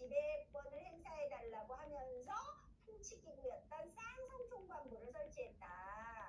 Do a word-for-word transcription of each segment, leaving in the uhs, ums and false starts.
지배권을 행사해달라고 하면서 통치기구였던 쌍성총관부를 설치했다.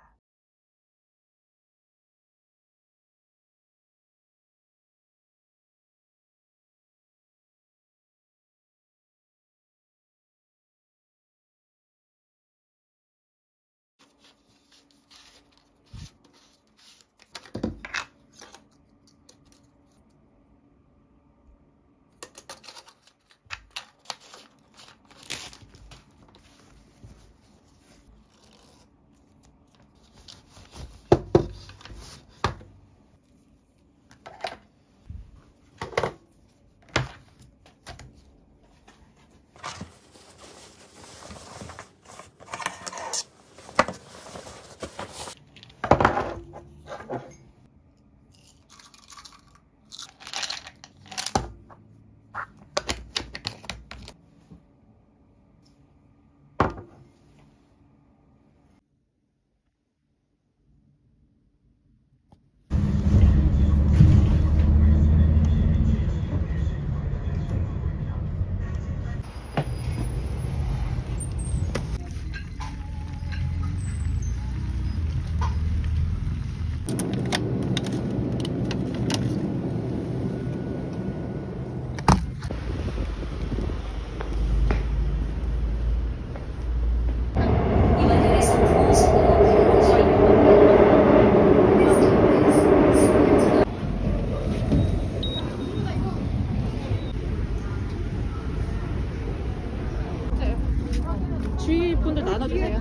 주위 분들 나눠주세요.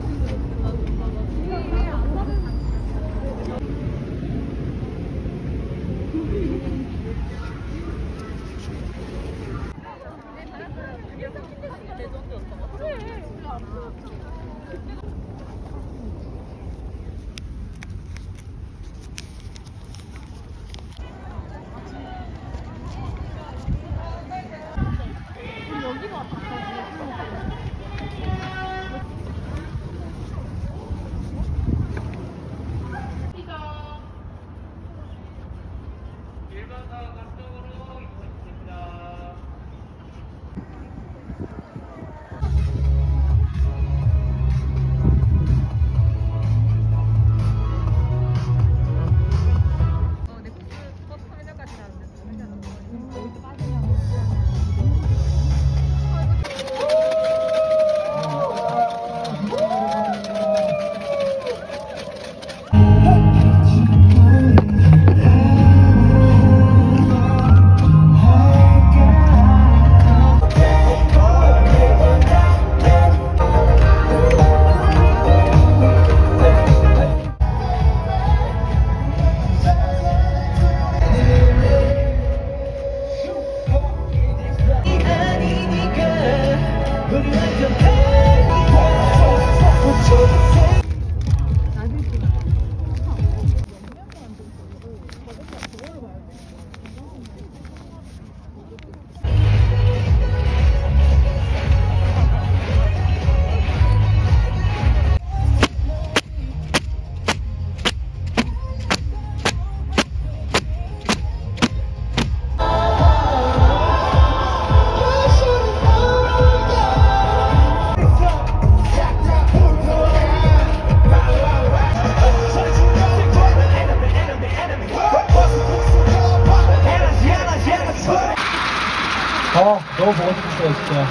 아, 너무 보고 싶었어요, 진짜.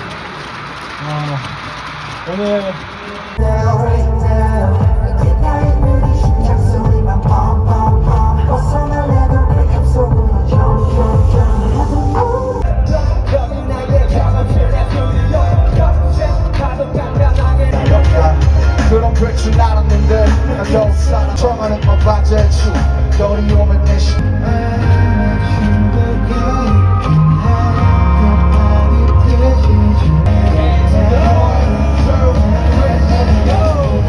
아, 오늘. 그런 그줄 알았는데 난 겨우 살아 처음에는 뭐 반대치 너리 오면 대신 Go!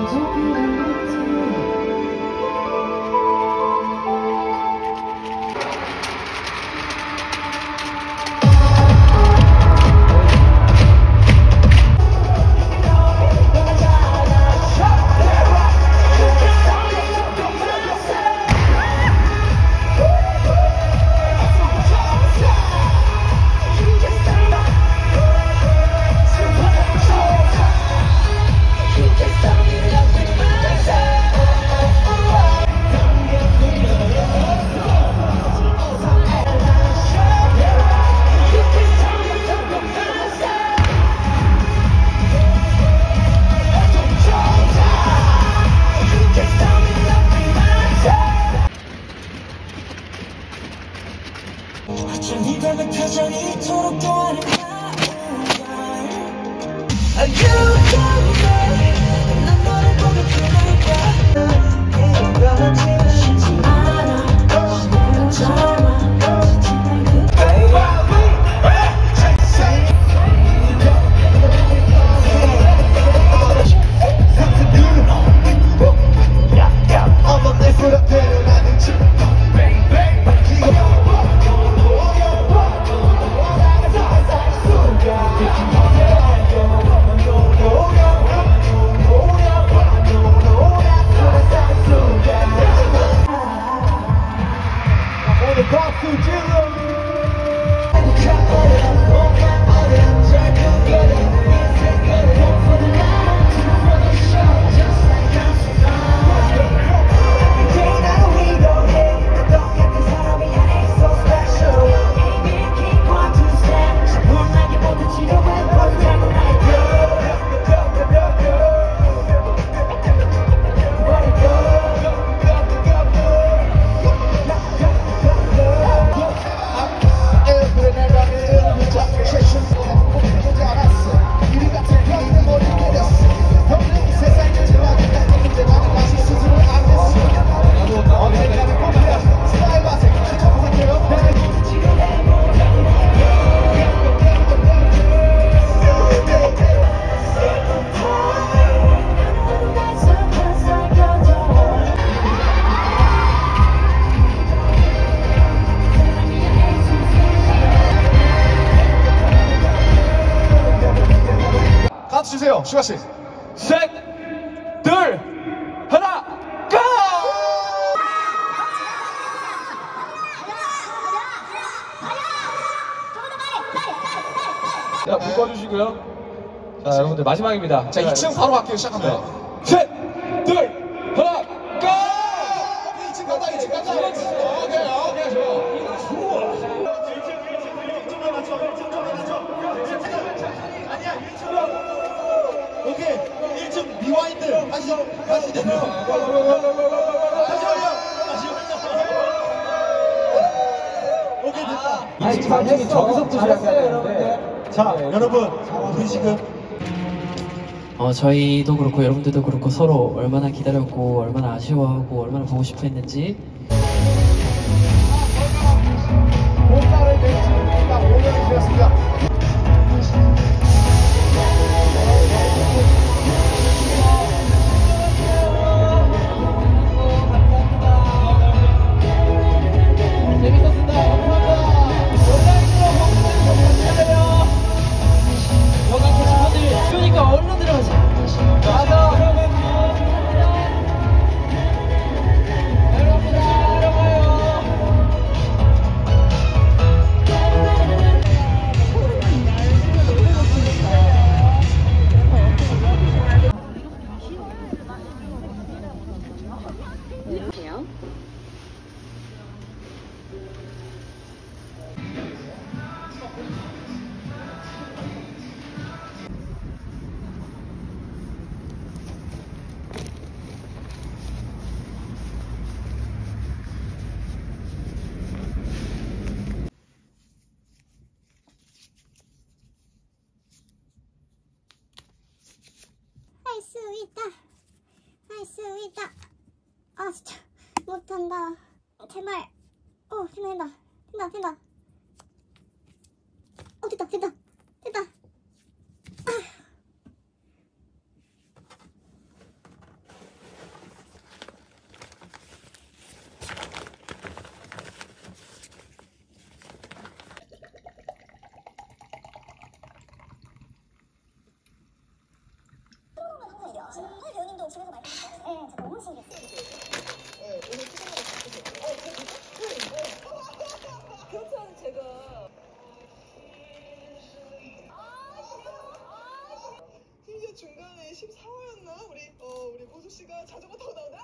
이별의 표정이 이토록 또하는 난 너를 보게 되니까 변하지 쉽지 않아 젊어 주세요, 슈가씨. 셋, 둘, 하나, 고! 자, 불 꺼주시고요. 자, 여러분들 마지막입니다. 자, 이 층 바로 갈게요. 시작합니다. 네. 셋, 둘, 하나, 고! 이 층 간다, 이 층 간다. 오케이, 오케이, 좋아. 오케이, 일 층 리와인드. 다시, 다시 내려. 다시 올려. 다시 올려. 오케이, 됐다. 아니, 당연히 저기서부터 시작해야 되는데. 자, 여러분, 우리 지금 어, 저희도 그렇고 여러분들도 그렇고 서로 얼마나 기다렸고 얼마나 아쉬워하고 얼마나 보고 싶어 했는지 뭔가를 맺지 우리가 오 년이 되었습니다. 그러니까 얼른 들어가자. 할 수 있다. 할 수 있다. 아 진짜 못한다. 제발. 어 된다 된다 된다 된다. 어 됐다 됐다 됐다. 아. 정말 배우님도 집에서 많이 하셨어요? 네, 진짜 너무 신기했어요. 네, 오늘 출연을 바꾸셨어요. 어, 그, 그렇게 하는 제가. 심지어 중간에 십사 화였나? 우리, 어, 우리 보수 씨가 자전거 타고 나오다.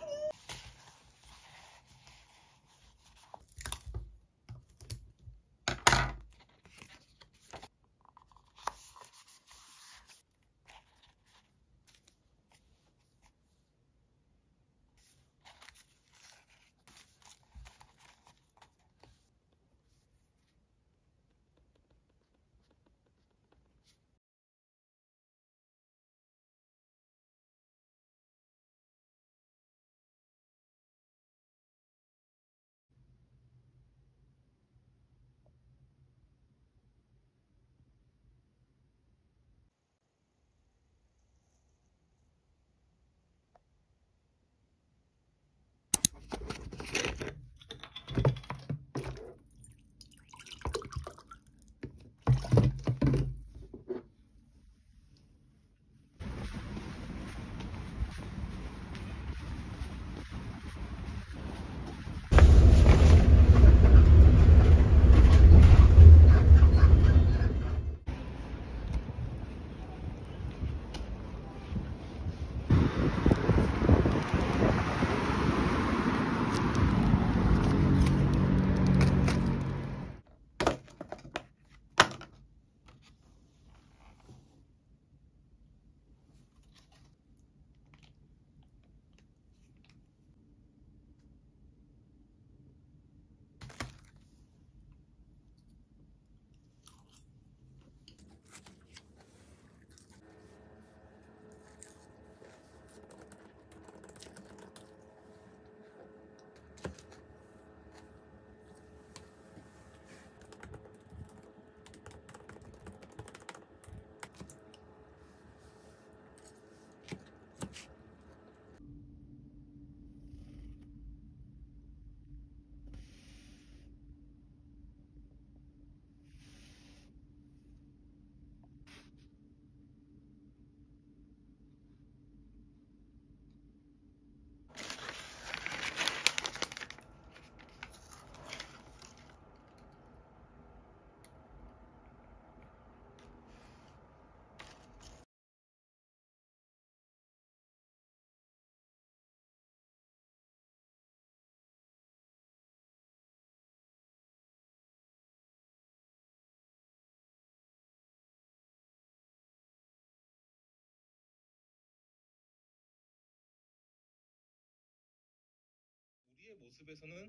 우리의 모습에서는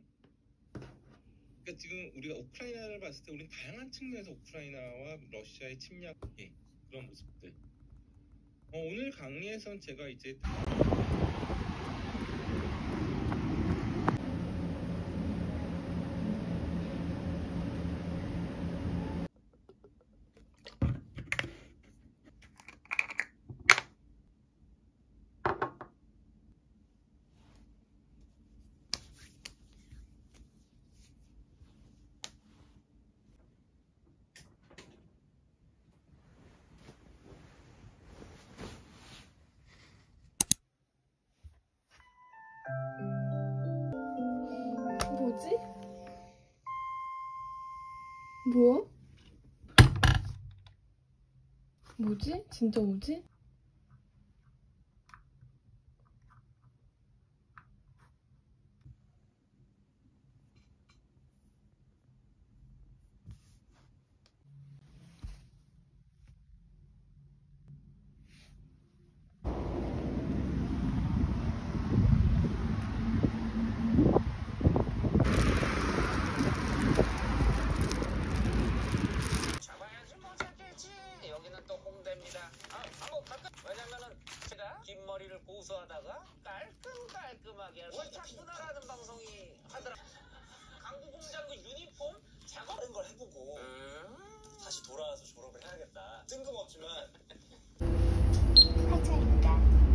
그러니까 지금 우리가 우크라이나를 봤을 때 우리는 다양한 측면에서 우크라이나와 러시아의 침략 예, 그런 모습들. 어, 오늘 강의에선 제가 이제 뭐지? 뭐야? 뭐지? 진짜 뭐지? 긴 머리를 고수하다가 깔끔깔끔하게 옳다고 나가는 방송이 하더라. 강구공장구 유니폼 작업하는 걸 해보고 음? 다시 돌아와서 졸업을 해야겠다. 뜬금없지만 하차입니다.